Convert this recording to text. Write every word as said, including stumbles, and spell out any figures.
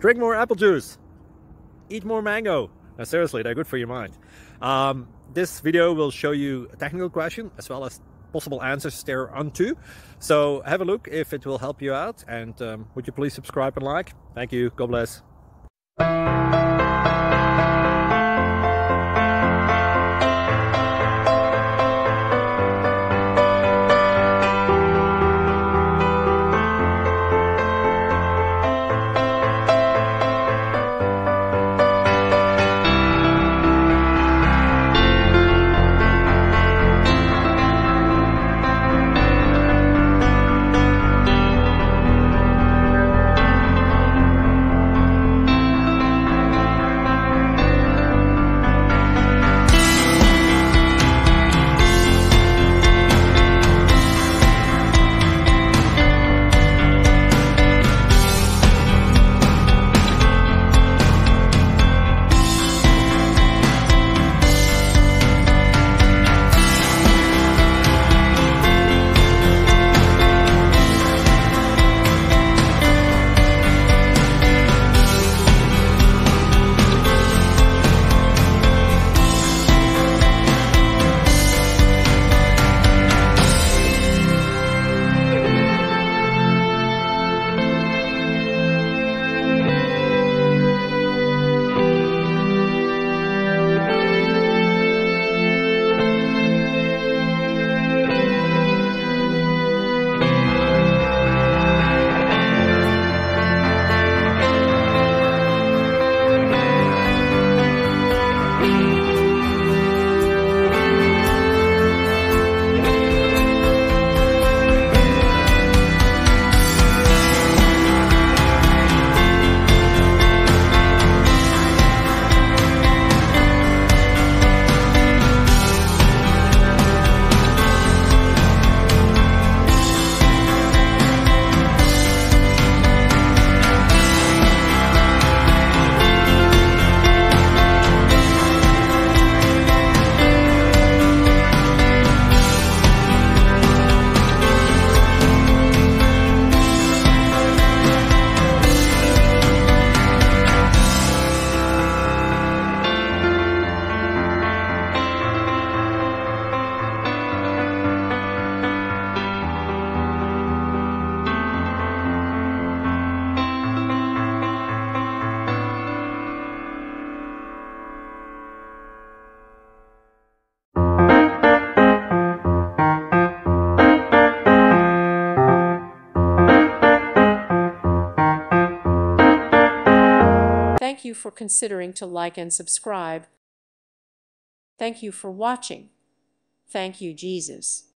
Drink more apple juice. Eat more mango. Now, seriously, they're good for your mind. Um, this video will show you a technical question as well as possible answers thereunto. So have a look if it will help you out, and um, would you please subscribe and like? Thank you. God bless. Thank you for considering to like and subscribe. Thank you for watching. Thank you, Jesus.